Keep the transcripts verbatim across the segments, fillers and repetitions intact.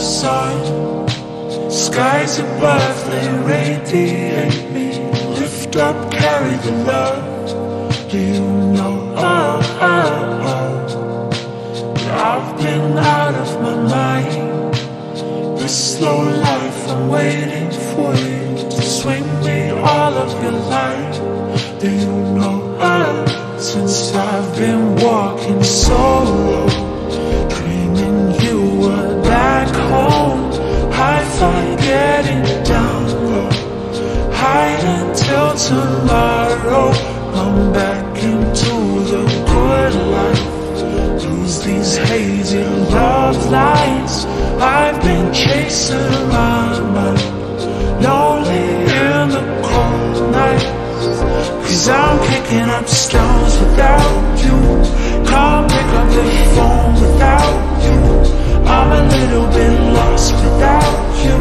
sun. Skies above, they radiate me. Lift up, carry the love. Do you know, oh, oh, oh, I've been out of my mind. This slow life, I'm waiting for you to swing me all of your life. Do you know, oh, since I've been walking solo, dreaming you were back home. High five, getting down low. Hide until tomorrow. Come back into the good life. Lose these hazy love lines. I've been chasing my mind, lonely in the cold nights. Cause I'm picking up stones without you. Can't pick up the phone without you. I'm a little bit lost without you.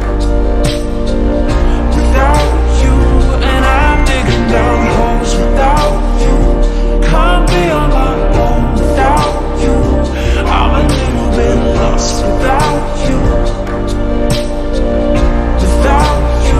Without you. And I'm digging down holes without you. Can't be on my own without you. I'm a little bit lost without you. Without you.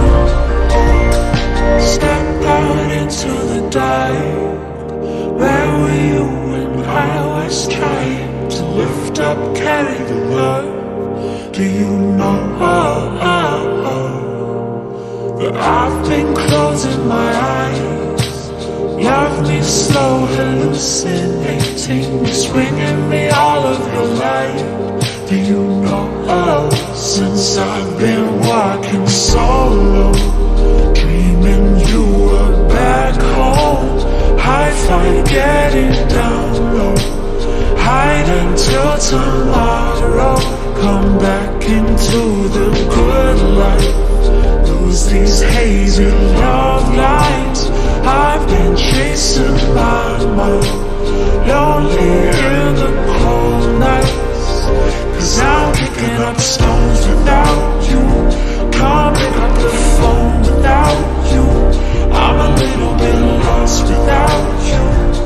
Step out into the dark. Where were you when I was trying to lift up, carry the love? Do you know, oh, oh, oh, that I've been closing my eyes? Love me slow, hallucinating, swinging me all of your life. Do you know, oh, since I've been walking solo, dreaming you were back home. High five, getting down low. Hide until tomorrow. Come back into the good life. Lose these hazy love lines. I've been chasing my mind, lonely in the cold nights. Cause I'm picking up stones without you. Can't pick up the phone without you. I'm a little bit lost without you.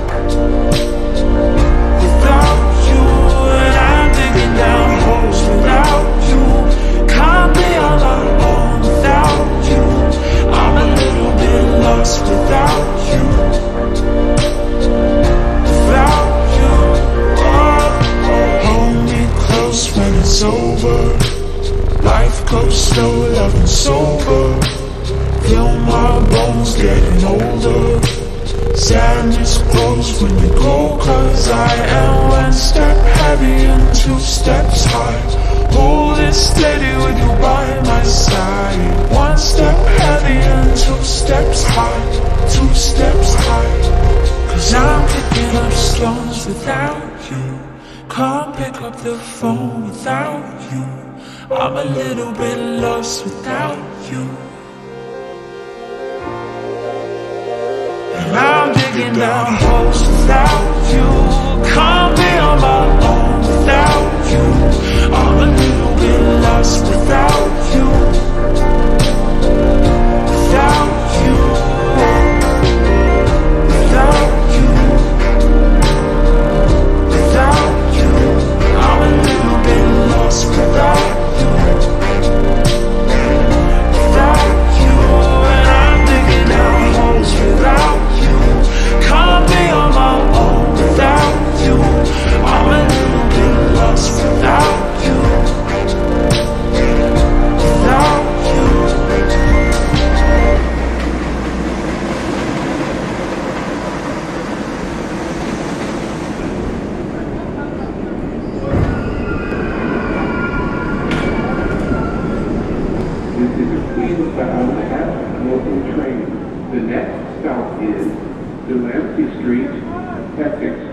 Without you. And I'm digging down holes without you. Can't be on my own without you. I'm a little bit lost without you. Without you. Oh, oh. Hold me close when it's over. Life goes slow, loving sober. Feel my bones getting older. Sadness grows when you go. Cause I am one step heavy and two steps high. Hold it steady with you by my side. One step heavy and two steps high. Two steps high. Cause I'm picking up stones without you. Can't pick up the phone without you. I'm a little bit lost without you. And I'm digging down holes without you. Can't be on my own without you. I'm a little bit lost without you. Without you. Without you. Without you. I'm a little bit lost without you. Without you. And I'm digging down holes without you. Can't be on my own without you. I'm a little bit lost without you. Without you. This is a Queens-bound half local train. The next stop is Delancey Street, Essex.